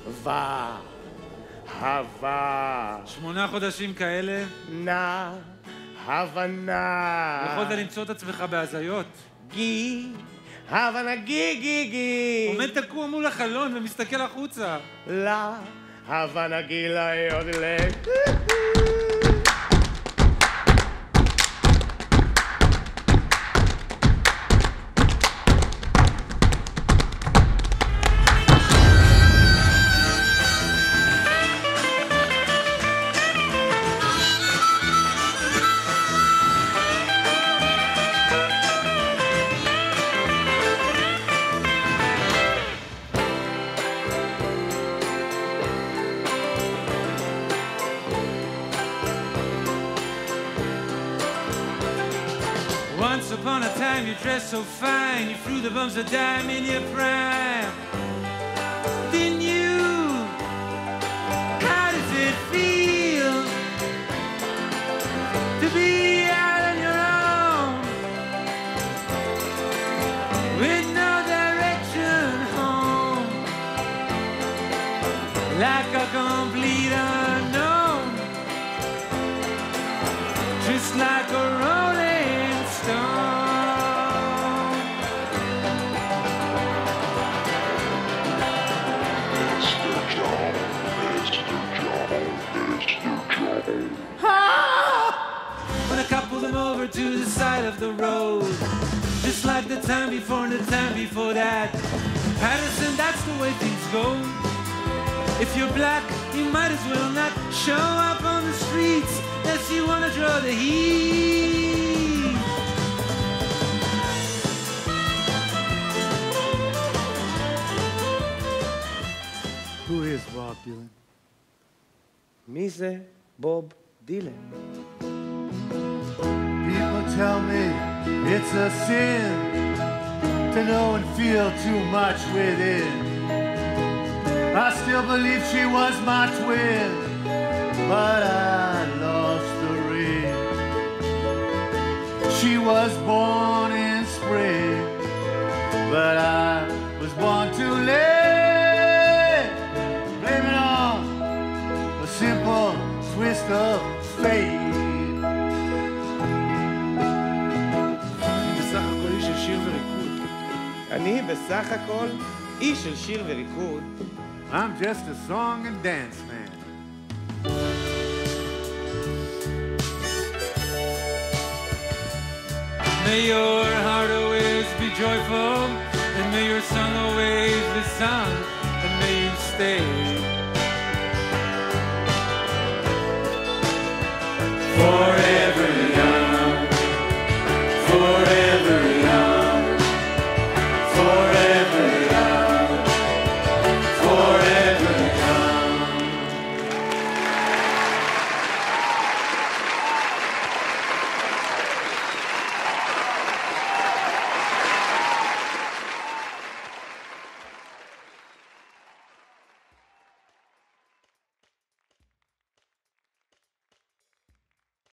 אהבה 8 חודשים כאלה הבנה יכולת למצוא את עצמך בהזיות הבנה גי עומד תקוע מול החלון ומסתכל החוצה הבנה גילה עוד לק Once upon a time you dressed so fine you threw the bums a dime in your prime Didn't you? How does it feel to be out on your own with no direction home like a complete unknown just like a rolling stone. When I couple them over to the side of the road, just like the time before and the time before that. Patterson, that's the way things go. If you're black, you might as well not show up on the streets unless you want to draw the heat. Who is Bob Dylan? מי זה בוב דילן? People tell me it's a sin to know and feel too much within. I still believe she was my twin, but I lost the ring. She was born in spring, but I was born too late. Blame it on a simple twist of fate. אני בסך הכל איש של שיר וריקוד. I'm just a song and dance man. May your heart always be joyful, and may your song always be sung, and may you stay